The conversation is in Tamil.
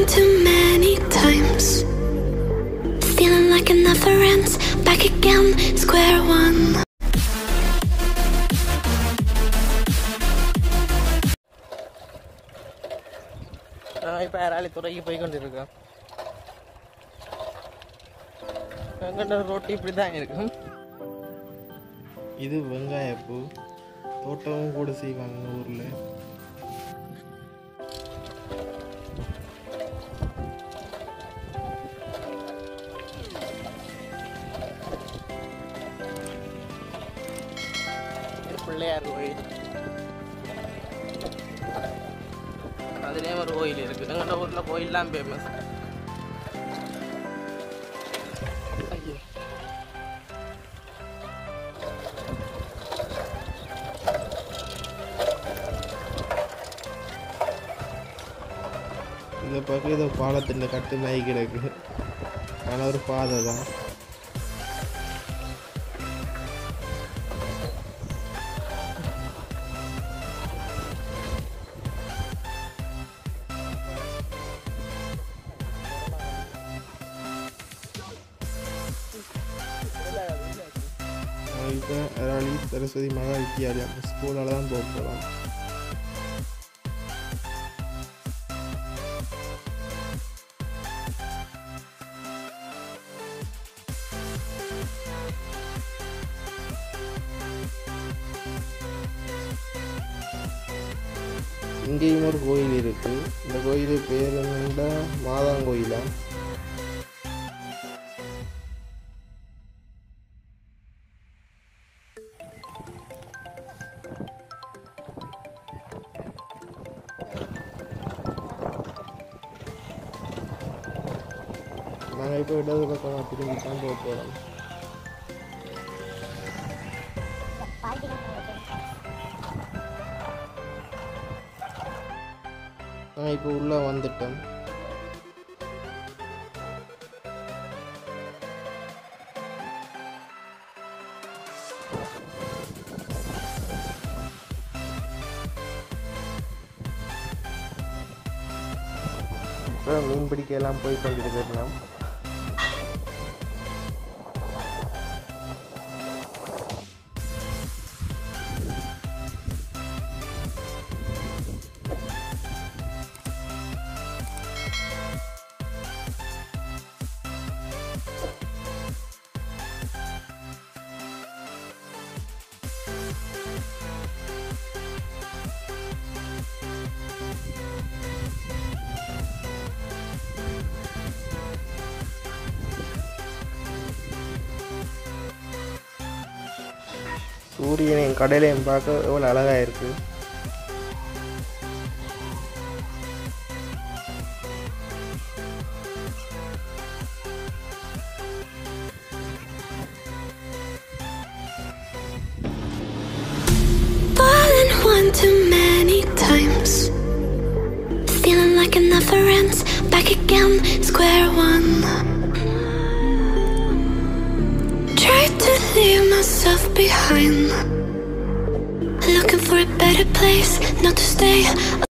one too many times. Feeling like it never ends. Back again, square one. இப்போ அராலி துறைக்கு போய் கொண்டிருக்கோம். வெங்கட ரோட்டி இப்படி தான் இருக்கும். இது வெங்காயப்பூ தோட்டமும் கூட செய்வாங்க ஊரில். பிள்ளையார் கோயில், அதுலேயும் ஒரு கோயில் இருக்குது. எங்களோட ஊரில் கோயில்லாம் ஃபேமஸ். இதை பார்க்க ஏதோ பாலத்தின் கட்டு மை கிடக்கு. ஆனால் ஒரு பாதை தான். இப்போ அராலி சரஸ்வதி மகா வித்தியாலயம் ஸ்கூலால் தான் போக போகலாம். இங்கேயும் ஒரு கோயில் இருக்குது. இந்த கோயில் பேர் என்னென்னா மாதாங்கோயிலா. நாங்கள் இப்போ இடது பக்கமாக திரும்பி தான் போக போகிறோம். நாங்கள் இப்போ உள்ளே வந்துட்டோம். இப்போ மீன் பிடிக்கலாம் போய் கொண்டிருக்கிறோம். சூரியனையும் கடலையும் பார்க்க எவ்வளோ அழகாக இருக்குது. Fallen one too many times. Feeling like it never ends. Back again, square one. Try to leave myself behind. Looking for a better place, not to stay.